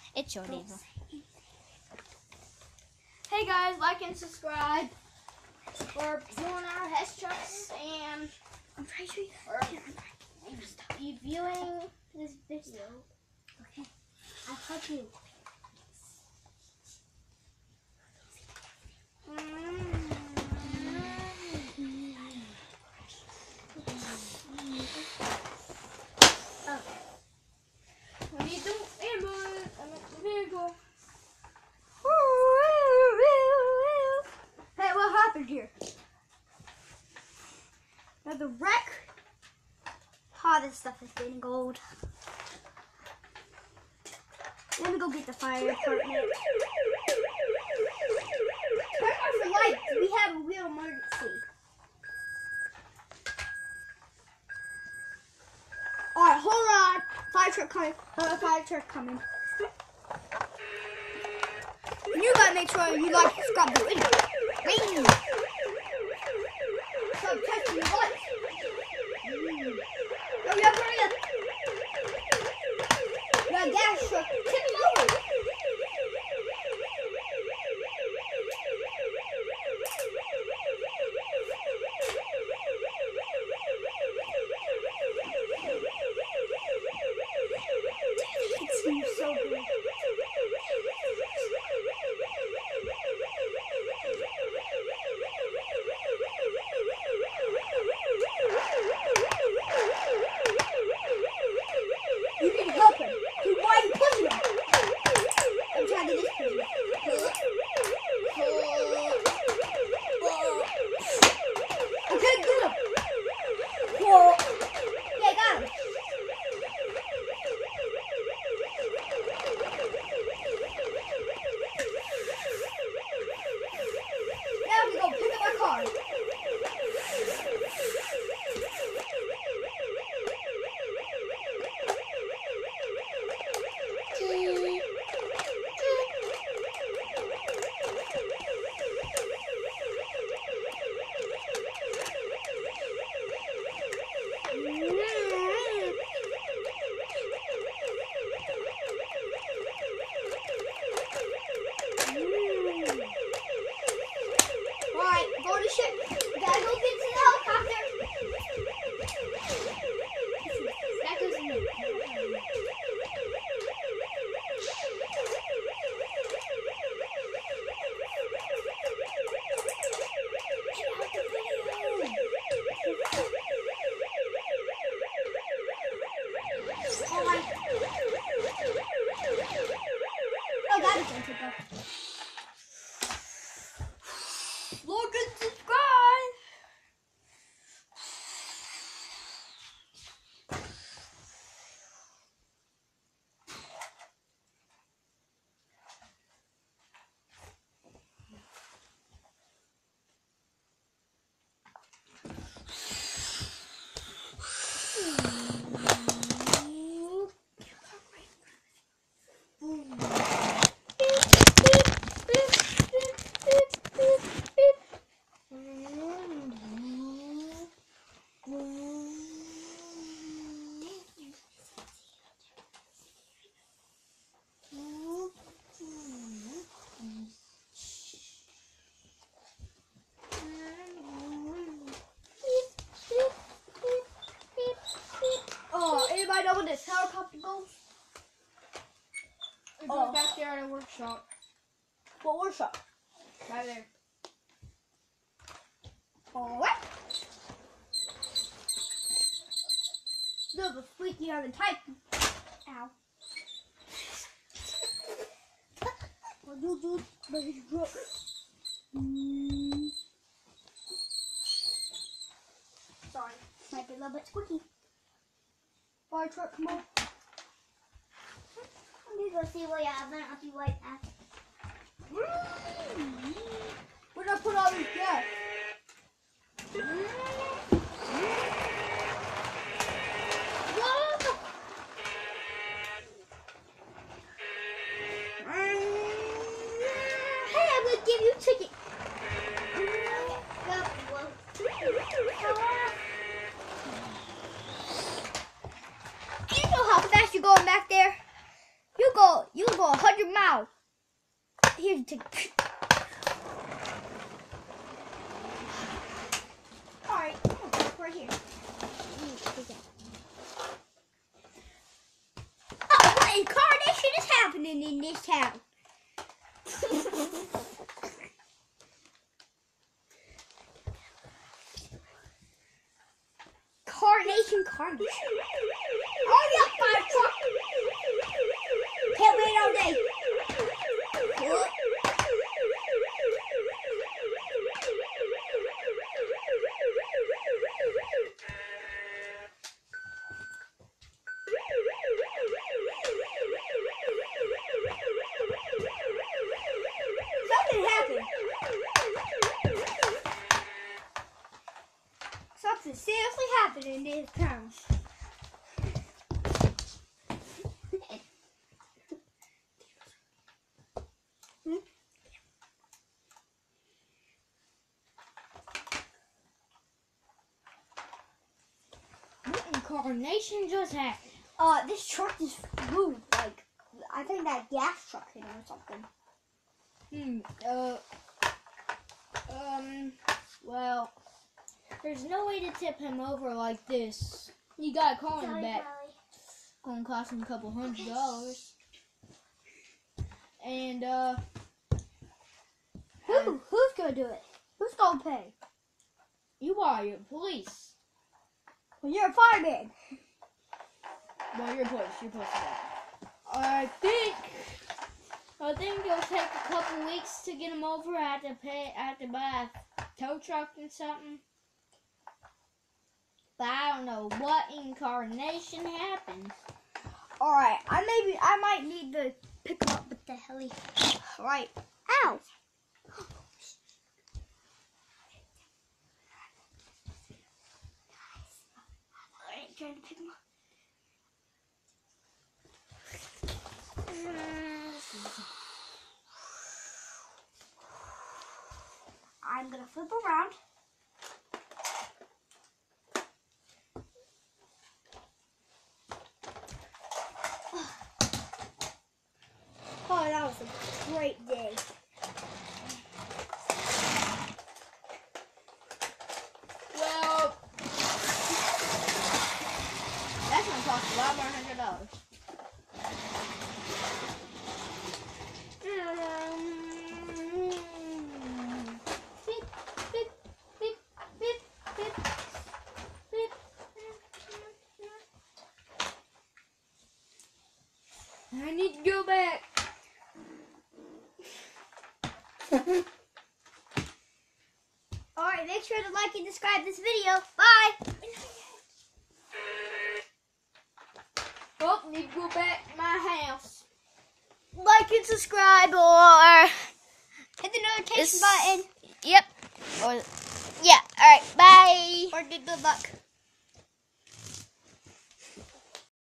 It's your neighbor. Hey guys, like and subscribe. We're doing our Hess trucks and I'm trying to be viewing this video. Okay. I'll help you. We need the ambulance. I meant the vehicle. Hey, what happened here? Another wreck. Oh, this stuff is getting gold. Let me go get the fire department. Turn off the lights. We have a real emergency. Alright, hold on. Fire truck coming. Fire truck coming. You gotta make sure you like scrub the window. Ring. So touching the lights. Hurry up, hurry up. We got a gas truck. Tip him over. It seems so good. You can help him. Dude, why are you pushing him? I'm trying to get this person. Okay, get him. Whoa. Yeah, got him. Now we go pick up our car. Alright, go to ship. We gotta go get to the helicopter. That goes in the Alright. Oh, that is interesting. Look and subscribe. Oh, anybody know where this helicopter goes? It goes back there at a workshop. What workshop? Right there. Alright. Little squeaky on the type. Ow. What you do? Sorry, might be a little bit squeaky. Fire truck, come on. I'm gonna go see what you have. I'll be right back. Where'd I put all this gas? Whoa! Hey, I'm gonna give you a ticket. Do you know how fast you're going back there? You will go 100 miles. Here's a ticket. Alright, right here. Oh, what incarnation is happening in this town? Carnation. Oh, yeah, fire truck. Can't wait all day. Something happened. Something seriously happened in this town. What incarnation just happened? This truck just flew. Like, I think that gas truck hit him or something. Well, there's no way to tip him over like this. You gotta call him back. Gonna cost him a couple $100. And, Who's gonna do it? Who's gonna pay? you are your police. Well, you're a fireman. Well, you're police. You're supposed to that. I think it'll take a couple weeks to get him over. I have to buy a tow truck and something. But I don't know what incarnation happened. Alright, I might need to pick him up with the heli. Alright. Ow! Alright, trying to pick him up. I'm gonna flip around. Oh, that was a great day. Well, that's gonna cost a lot more $100. I need to go back. Alright, make sure to like and subscribe this video. Bye! Oh, need to go back to my house. Like and subscribe or hit the notification button. Yep. Or, yeah. All right. Bye. Or good luck.